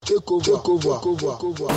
Take over.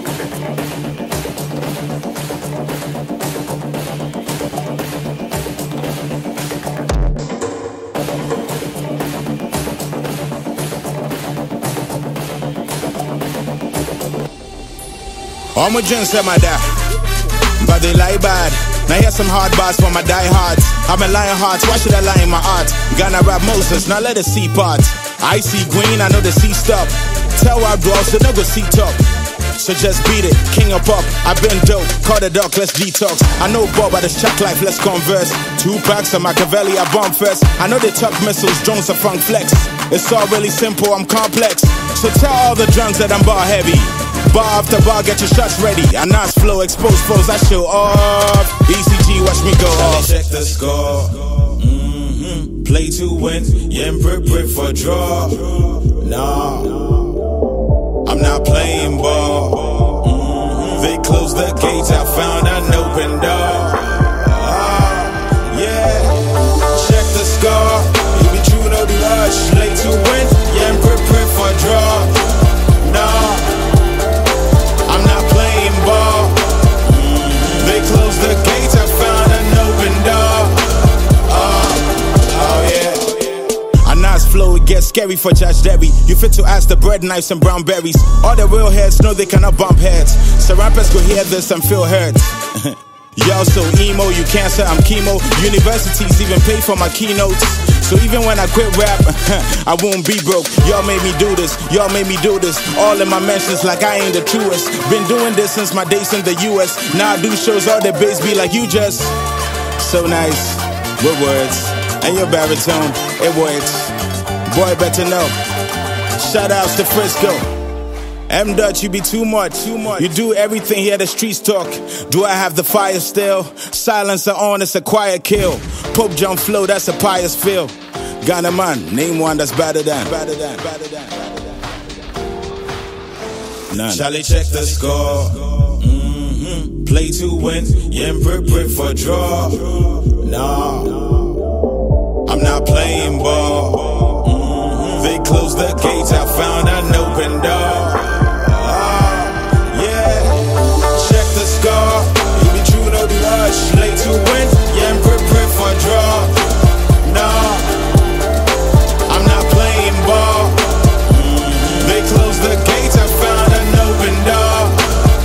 All my gens said my dad, but they lie bad. Now here's some hard bars for my diehards. I'm a lion hearts, why should I lie in my art? Gonna rap Moses, now let it see parts. I see green, I know the sea stop. Tell our dwarfs to never see top. So just beat it, king of pop. I've been dope, call the duck, let's detox. I know Bob, but it's chat life, let's converse. 2 packs of Machiavelli, I bomb first. I know they talk missiles, drones are funk flex. It's all really simple, I'm complex. So tell all the drunks that I'm bar heavy. Bar after bar, get your shots ready. I nice flow, expose foes, I show off. ECG, watch me go off. Check the score. Play to win, yeah, prep for draw. Nah, I'm not playing ball. They closed the gates, I found an open door. Yeah, check the score. You be true, no blush. Play to win, yeah, prep for draw. Nah, I'm not playing ball. They closed the gates, I found an open door. Oh yeah. A nice flow, it gets scary for Judge Derry. You fit to ask the bread knives and brown berries. All the real heads know they cannot bump heads. So rappers go hear this and feel hurt. Y'all so emo, you cancer, I'm chemo. Universities even pay for my keynotes. So even when I quit rap, I won't be broke. Y'all made me do this, y'all made me do this. All in my mentions like I ain't the truest. Been doing this since my days in the US. Now I do shows, all the bass be like you just. So nice, with words, and your baritone, it works. Boy, better know. Shout outs to Frisco. M. Dutch, you be too much. You do everything here, the streets talk. Do I have the fire still? Silencer on, it's a quiet kill. Pope John flow, that's a pious feel. Ghana man, name one that's better than. None. Charlie, check the score. Play to win, yeah, prep for draw. Nah, I'm not playing ball. They closed the gates, I found an open door. Play to win, yeah, prep for draw. Nah, I'm not playing ball. They closed the gates, I found an open door.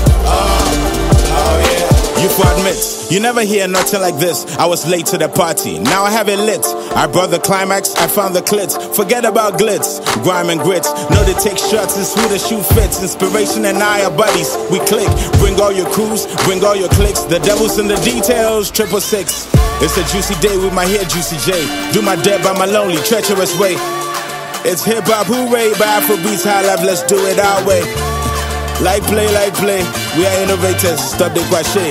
Oh yeah. You for admit, you never hear nothing like this. I was late to the party, now I have it lit. I brought the climax, I found the clits. Forget about glitz, grime and grits. Know they take shots, it's who the shoe fits. Inspiration and I are buddies, we click. Bring all your crews, bring all your clicks. The devil's in the details, 666. It's a juicy day with my hair, Juicy J. Do my dead by my lonely, treacherous way. It's hip-hop, hooray, by Afrobeats, high life, let's do it our way. Like play, we are innovators, stop the kwache.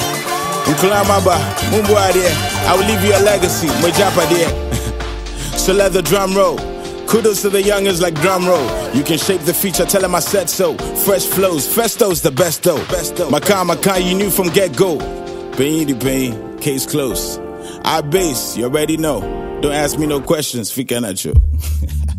I will leave you a legacy, Mojapa dear. So let the drum roll. Kudos to the youngers like drum roll. You can shape the future, tell them I said so. Fresh flows, Festo's the best though. Makan, you knew from get-go. Pain the pain, case closed. I base, you already know. Don't ask me no questions, Fika Nacho.